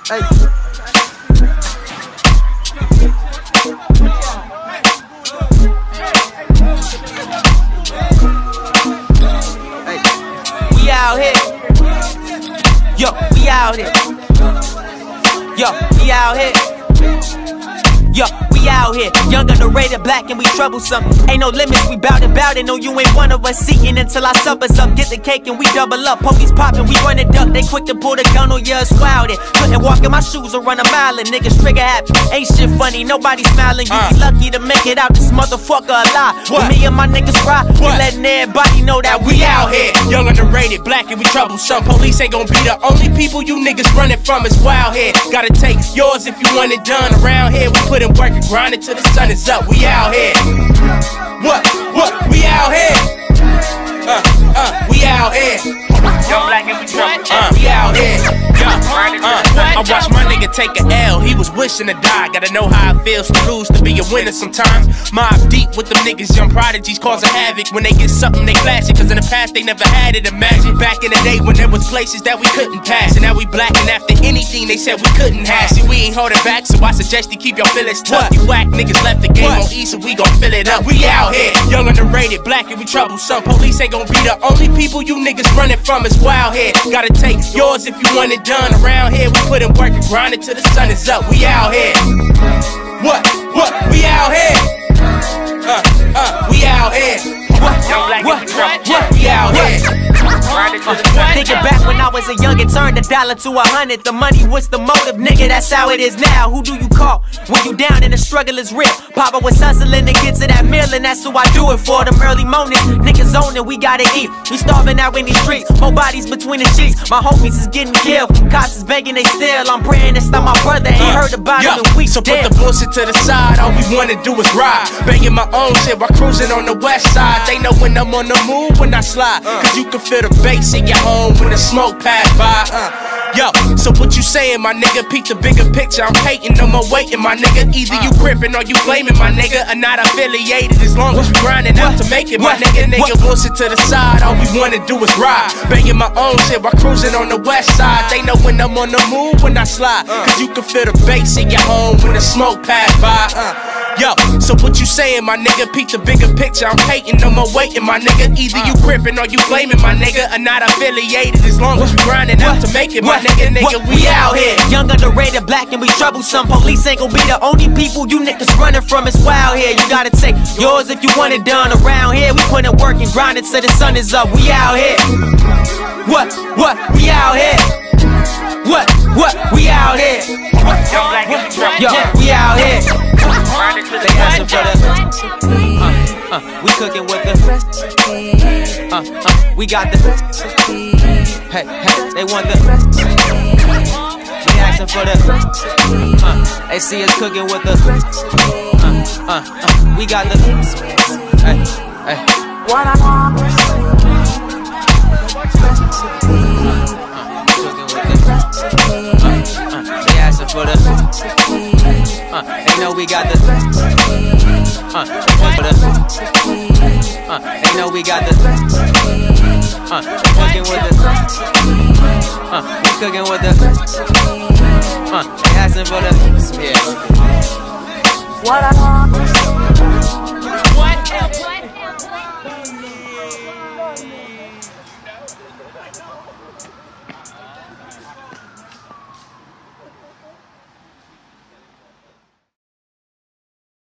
Hey. We out here. Yo, we out here. Yo, we out here. Yo, we out here, young, underrated, black, and we troublesome. Ain't no limits, we bout it. No, you ain't one of us seeking until our supper's up. Get the cake and we double up. Police poppin', we run it up. They quick to pull the gun on ya, it's wild. Couldn't walk in my shoes or run a mile, and niggas trigger happy. Ain't shit funny, nobody smiling. You be lucky to make it out this motherfucker alive. When me and my niggas ride, we letting everybody know that we out here. Young, underrated, black, and we troublesome. Police ain't gon' be the only people you niggas running from. It's wild here. Gotta take yours if you want it done. Around here, we put in work and grind it till the sun is up. We out here. What? We out here. We out here. Young, black, and we troublesome. We out here. I watched my nigga take a L, he was wishing to die. Gotta know how it feels to lose, to be a winner sometimes. Mob deep with them niggas, young prodigies causing havoc. When they get something, they flash it, cause in the past they never had it. Imagine back in the day when there was places that we couldn't pass, and now we blacking after anything they said we couldn't have. See, we ain't holding back, so I suggest you keep your feelings tough. You whack niggas left the game on E, so we gon' fill it up. We out here, young, underrated, black, and we troublesome. Police ain't gon' be the only people you niggas running from. It's wild here. Gotta take yours if you want it done. Around here, we put in work and grind it till the sun is up. We out here. What? We out here. We out here. We out here. Thinking back when I was a young and turned $1 to 100. The money was the motive, nigga, that's how it is now. Who do you call when you down and the struggle is real? Papa was hustling to get to that meal, and that's who I do it for. Them early mornings, niggas on it, we gotta eat. We starving out in these streets, more bodies between the sheets. My homies is getting killed, cops is begging they still. I'm praying it's not my brother, ain't heard about him in weeks. So put the bullshit to the side, all we wanna do is ride. Banging my own shit while cruising on the west side. They know when I'm on the move when I slide, cause you can feel the bass in your home when the smoke pass by. Yo, so what you saying, my nigga? Peep the bigger picture, I'm hating, no more waiting, my nigga. Either you crippin' or you blaming, my nigga, or not affiliated. As long as you grinding out to make it, my nigga. Bullshit to the side, all we wanna do is ride. Banging my own shit while cruising on the west side. They know when I'm on the move when I slide, cause you can feel the bass in your home when the smoke pass by. Yo, so what you saying, my nigga? Peep the bigger picture, I'm hating, no more waiting, my nigga. Either you crippin' or you blaming, my nigga, or not affiliated. As long as you grinding out to make it, my nigga, we out here. Young, underrated, black, and we troublesome. Police ain't gon' be the only people you niggas running from. It's wild here. You gotta take yours if you want it done. Around here, we put in work and grind it till the sun is up. We out here. What? We out here. What? We out here. Yo, we out here. They asking for the we cooking with the we got the hey, they want the we asking for the they see us cooking with the we got the hey. What I want they asking for the they know we got the they know we got the cooking with the we cooking with the they asking for the yeah. What I want.